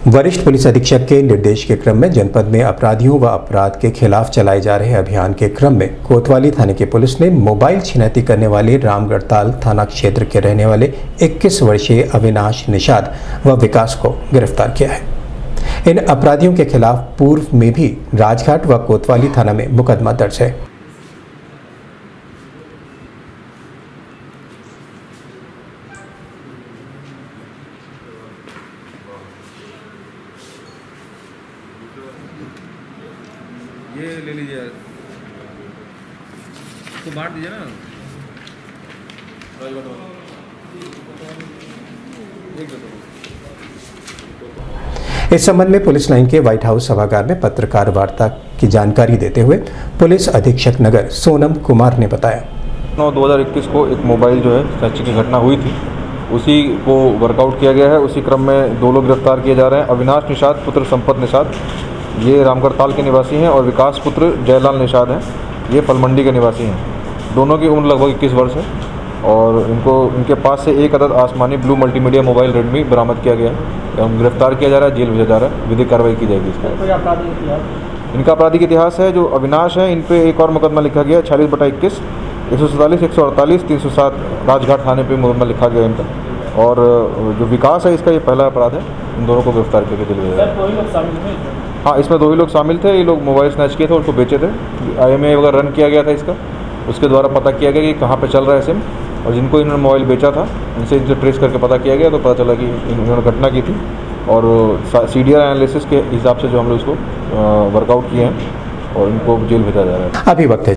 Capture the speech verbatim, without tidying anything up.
वरिष्ठ पुलिस अधीक्षक के निर्देश के क्रम में जनपद में अपराधियों व अपराध के खिलाफ चलाए जा रहे अभियान के क्रम में कोतवाली थाने की पुलिस ने मोबाइल छिनैती करने वाले रामगढ़ताल थाना क्षेत्र के रहने वाले इक्कीस वर्षीय अविनाश निषाद व विकास को गिरफ्तार किया है। इन अपराधियों के खिलाफ पूर्व में भी राजघाट व कोतवाली थाना में मुकदमा दर्ज है। ये ले लीजिए, तो बांट दीजिए ना। इस संबंध में पुलिस लाइन के व्हाइट हाउस सभागार में पत्रकार वार्ता की जानकारी देते हुए पुलिस अधीक्षक नगर सोनम कुमार ने बताया, नौ दो हज़ार इक्कीस को एक मोबाइल जो है स्नैचिंग की घटना हुई थी, उसी को वर्कआउट किया गया है। उसी क्रम में दो लोग गिरफ्तार किए जा रहे हैं। अविनाश निषाद पुत्र संपत निषाद, ये रामगढ़ताल के निवासी हैं, और विकास पुत्र जयलाल निषाद हैं, ये फलमंडी के निवासी हैं। दोनों की उम्र लगभग इक्कीस वर्ष है और इनको इनके पास से एक अदद आसमानी ब्लू मल्टीमीडिया मोबाइल रेडमी बरामद किया गया है। हम गिरफ्तार किया जा रहा है, जेल भेजा जा रहा है, विधिक कार्रवाई की जाएगी। इसका इनका आपराधिक इतिहास है। जो अविनाश है, इन पे एक और मुकदमा लिखा गया है, छियालीस बटा इक्कीस, एक सौ सैंतालीस एक सौ अड़तालीस तीन सौ सात राजघाट थाने पर मुकदमा लिखा गया इनका। और जो विकास है, इसका ये पहला अपराध है। इन दोनों को गिरफ्तार करके जेल भेजा जा रहा है। हाँ, इसमें दो ही लोग शामिल थे। ये लोग मोबाइल स्नैच किए थे और उसको बेचे थे। आई एम ए वगैरह रन किया गया था इसका, उसके द्वारा पता किया गया कि कहाँ पे चल रहा है सिम, और जिनको इन्होंने मोबाइल बेचा था इनसे इनसे ट्रेस करके पता किया गया, तो पता चला कि इन्होंने घटना की थी। और सी डी आर एनालिसिस के हिसाब से जो हम लोग इसको वर्कआउट किए हैं और इनको जेल भेजा जा रहा है। अभी वक्त है।